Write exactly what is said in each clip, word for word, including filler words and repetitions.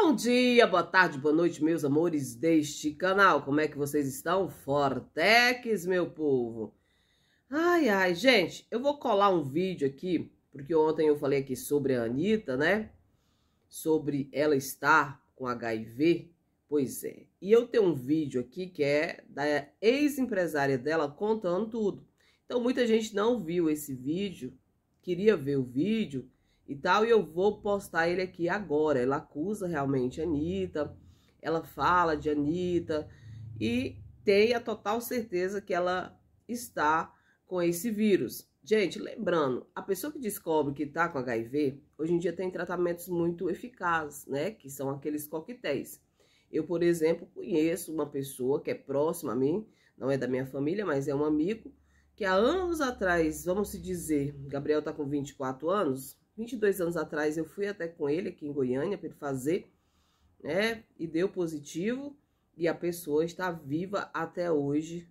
Bom dia, boa tarde, boa noite, meus amores deste canal. Como é que vocês estão? Fortex, meu povo. Ai, ai, gente, eu vou colar um vídeo aqui, porque ontem eu falei aqui sobre a Anitta, né? Sobre ela estar com H I V. Pois é. E eu tenho um vídeo aqui que é da ex-empresária dela contando tudo. Então, muita gente não viu esse vídeo, queria ver o vídeo e tal, e eu vou postar ele aqui agora. Ela acusa realmente a Anitta, ela fala de Anitta e tem a total certeza que ela está com esse vírus. Gente, lembrando, a pessoa que descobre que está com H I V, hoje em dia tem tratamentos muito eficazes, né? Que são aqueles coquetéis. Eu, por exemplo, conheço uma pessoa que é próxima a mim, não é da minha família, mas é um amigo, que há anos atrás, vamos se dizer, Gabriel está com vinte e quatro anos, vinte e dois anos atrás eu fui até com ele aqui em Goiânia para ele fazer, né? E deu positivo e a pessoa está viva até hoje,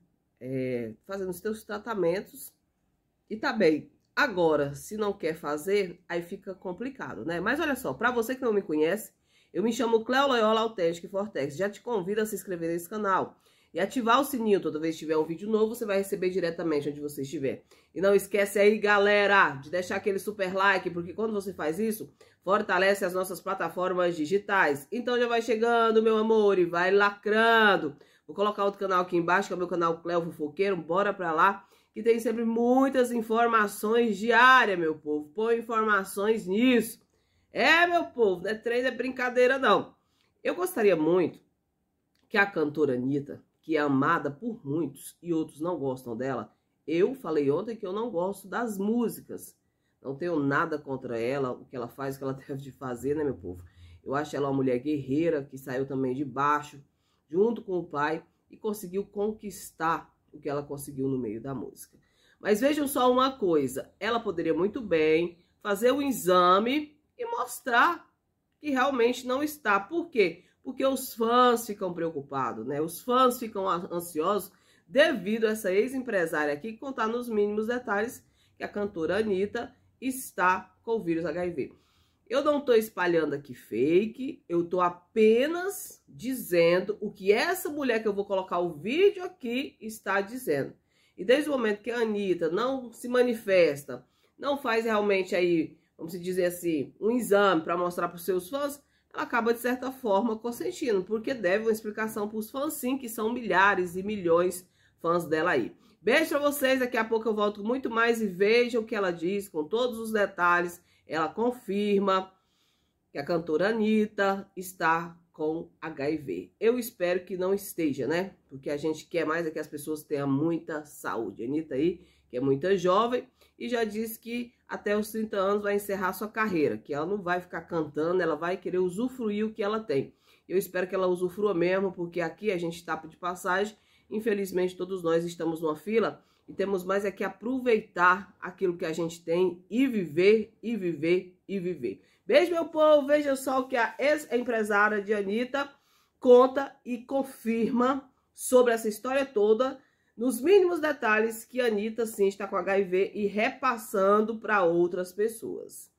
é, fazendo os seus tratamentos e tá bem. Agora, se não quer fazer, aí fica complicado, né? Mas olha só, para você que não me conhece, eu me chamo Cleo Loyola Autêntica Fortex. Já te convido a se inscrever nesse canal e ativar o sininho. Toda vez que tiver um vídeo novo, você vai receber diretamente onde você estiver. E não esquece aí, galera, de deixar aquele super like, porque quando você faz isso, fortalece as nossas plataformas digitais. Então já vai chegando, meu amor, e vai lacrando. Vou colocar outro canal aqui embaixo, que é o meu canal Cleo Fofoqueiro. Bora pra lá, que tem sempre muitas informações diárias, meu povo. Põe informações nisso. É, meu povo, não é trem, não é brincadeira, não. Eu gostaria muito que a cantora Anitta, que é amada por muitos e outros não gostam dela, eu falei ontem que eu não gosto das músicas. Não tenho nada contra ela, o que ela faz, o que ela deve de fazer, né, meu povo? Eu acho ela uma mulher guerreira, que saiu também de baixo, junto com o pai, e conseguiu conquistar o que ela conseguiu no meio da música. Mas vejam só uma coisa, ela poderia muito bem fazer o exame e mostrar que realmente não está. Por quê? Porque os fãs ficam preocupados, né? Os fãs ficam ansiosos devido a essa ex-empresária aqui contar nos mínimos detalhes que a cantora Anitta está com o vírus H I V. Eu não estou espalhando aqui fake, eu estou apenas dizendo o que essa mulher que eu vou colocar o vídeo aqui está dizendo. E desde o momento que a Anitta não se manifesta, não faz realmente aí, vamos dizer assim, um exame para mostrar para os seus fãs, ela acaba, de certa forma, consentindo, porque deve uma explicação para os fãs, sim, que são milhares e milhões de fãs dela aí. Beijo para vocês, daqui a pouco eu volto com muito mais e vejam o que ela diz, com todos os detalhes. Ela confirma que a cantora Anitta está com H I V. Eu espero que não esteja, né? Porque a gente quer mais é que as pessoas tenham muita saúde. A Anitta aí, que é muito jovem, e já disse que até os trinta anos vai encerrar sua carreira, que ela não vai ficar cantando, ela vai querer usufruir o que ela tem. Eu espero que ela usufrua mesmo, porque aqui a gente está de passagem, infelizmente todos nós estamos numa fila e temos mais é que aproveitar aquilo que a gente tem e viver, e viver, e viver. Beijo, meu povo, veja só o que a ex-empresária de Anitta conta e confirma sobre essa história toda, nos mínimos detalhes, que a Anitta sim está com H I V e repassando para outras pessoas.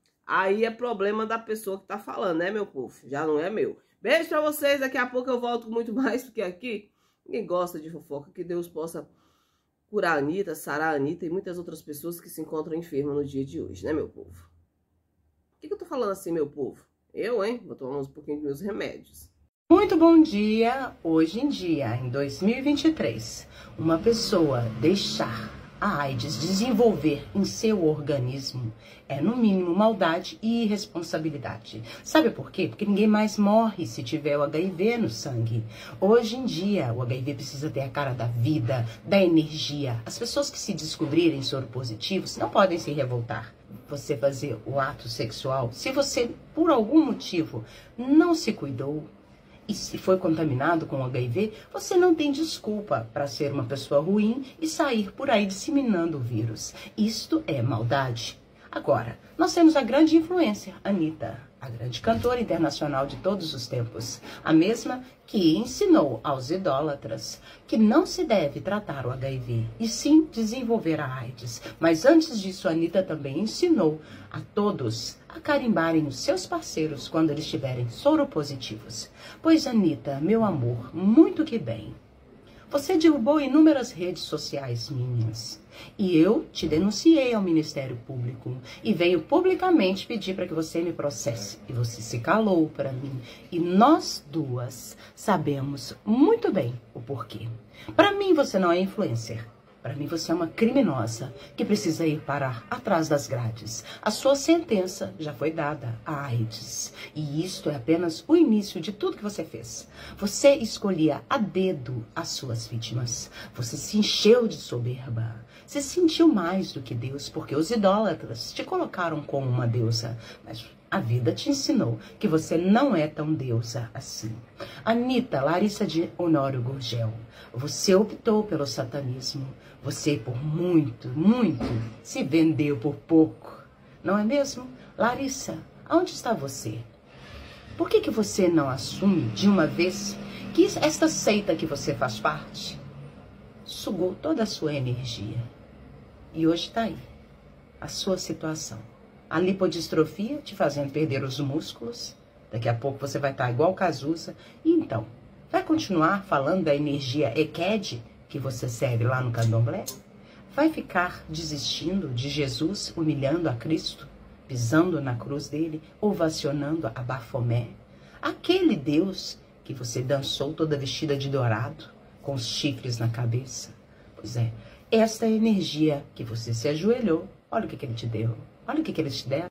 Aí é problema da pessoa que está falando, né, meu povo? Já não é meu. Beijo para vocês, daqui a pouco eu volto com muito mais, porque aqui ninguém gosta de fofoca. Que Deus possa curar a Anitta, sarar a Anitta e muitas outras pessoas que se encontram enfermas no dia de hoje, né, meu povo? Por que, que eu tô falando assim, meu povo? Eu, hein? Vou tomar um pouquinho dos meus remédios. Muito bom dia. Hoje em dia, em dois mil e vinte e três, uma pessoa deixar a AIDS desenvolver em seu organismo é, no mínimo, maldade e irresponsabilidade. Sabe por quê? Porque ninguém mais morre se tiver o H I V no sangue. Hoje em dia, o H I V precisa ter a cara da vida, da energia. As pessoas que se descobrirem soropositivos não podem se revoltar. Você fazer o ato sexual, se você, por algum motivo, não se cuidou, e se foi contaminado com H I V, você não tem desculpa para ser uma pessoa ruim e sair por aí disseminando o vírus. Isto é maldade. Agora, nós temos a grande influência, Anitta, a grande cantora internacional de todos os tempos. A mesma que ensinou aos idólatras que não se deve tratar o H I V, e sim desenvolver a AIDS. Mas antes disso, a Anitta também ensinou a todos a carimbarem os seus parceiros quando eles estiverem soropositivos. Pois, Anitta, meu amor, muito que bem. Você derrubou inúmeras redes sociais minhas e eu te denunciei ao Ministério Público e venho publicamente pedir para que você me processe. E você se calou para mim e nós duas sabemos muito bem o porquê. Para mim você não é influencer. Para mim você é uma criminosa que precisa ir parar atrás das grades. A sua sentença já foi dada à AIDS. E isto é apenas o início de tudo que você fez. Você escolhia a dedo as suas vítimas. Você se encheu de soberba. Você se sentiu mais do que Deus, porque os idólatras te colocaram como uma deusa. Mas a vida te ensinou que você não é tão deusa assim. Anitta Larissa de Honório Gurgel, você optou pelo satanismo. Você, por muito, muito, se vendeu por pouco. Não é mesmo? Larissa, aonde está você? Por que que você não assume de uma vez que esta seita que você faz parte sugou toda a sua energia? E hoje está aí a sua situação. A lipodistrofia te fazendo perder os músculos. Daqui a pouco você vai estar igual Cazuza. E então, vai continuar falando da energia E Q E D que você segue lá no candomblé? Vai ficar desistindo de Jesus, humilhando a Cristo, pisando na cruz dele, ovacionando a Bafomé? Aquele Deus que você dançou toda vestida de dourado, com os chifres na cabeça? Pois é, esta é a energia que você se ajoelhou. Olha o que, que ele te deu. Olha o que, que eles te deram.